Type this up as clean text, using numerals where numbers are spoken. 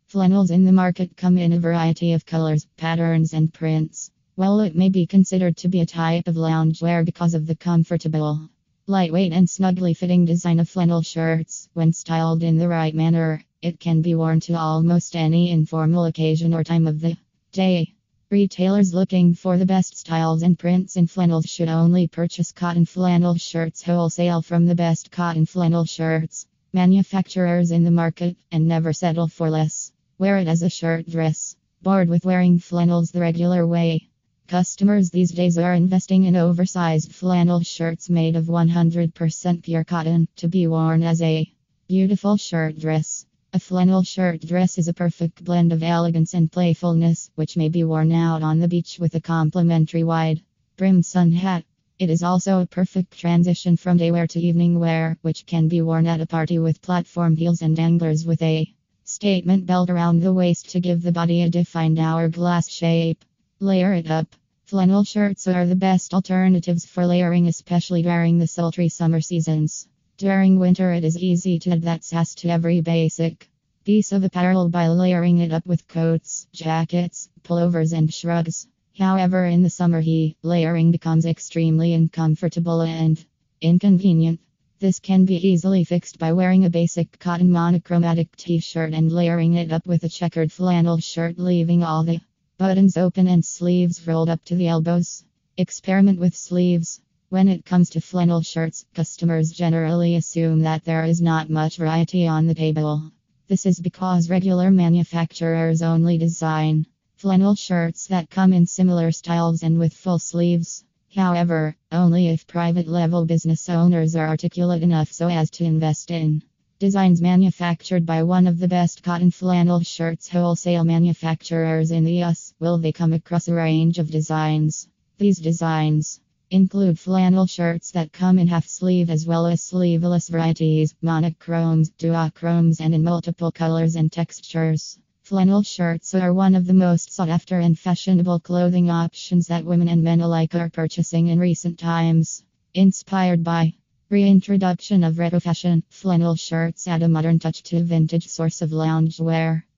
Flannels in the market come in a variety of colors, patterns, and prints. While it may be considered to be a type of loungewear because of the comfortable, lightweight, and snugly fitting design of flannel shirts, when styled in the right manner, it can be worn to almost any informal occasion or time of the day. Retailers looking for the best styles and prints in flannels should only purchase cotton flannel shirts wholesale from the best cotton flannel shirts manufacturers in the market, and never settle for less. Wear it as a shirt dress. Bored with wearing flannels the regular way? Customers these days are investing in oversized flannel shirts made of 100% pure cotton to be worn as a beautiful shirt dress. A flannel shirt dress is a perfect blend of elegance and playfulness, which may be worn out on the beach with a complimentary wide-brimmed sun hat. It is also a perfect transition from day wear to evening wear, which can be worn at a party with platform heels and anglers with a statement belt around the waist to give the body a defined hourglass shape. Layer it up. Flannel shirts are the best alternatives for layering, especially during the sultry summer seasons. During winter, it is easy to add that sass to every basic piece of apparel by layering it up with coats, jackets, pullovers, and shrugs. However, in the summer heat, layering becomes extremely uncomfortable and inconvenient. This can be easily fixed by wearing a basic cotton monochromatic t-shirt and layering it up with a checkered flannel shirt, leaving all the buttons open and sleeves rolled up to the elbows. Experiment with sleeves. When it comes to flannel shirts, customers generally assume that there is not much variety on the table. This is because regular manufacturers only design flannel shirts that come in similar styles and with full sleeves. However, only if private level business owners are articulate enough so as to invest in designs manufactured by one of the best cotton flannel shirts wholesale manufacturers in the US will they come across a range of designs. These designs include flannel shirts that come in half sleeve as well as sleeveless varieties, monochromes, duochromes, and in multiple colors and textures. Flannel shirts are one of the most sought after and fashionable clothing options that women and men alike are purchasing in recent times. Inspired by reintroduction of retro fashion, flannel shirts add a modern touch to a vintage source of loungewear.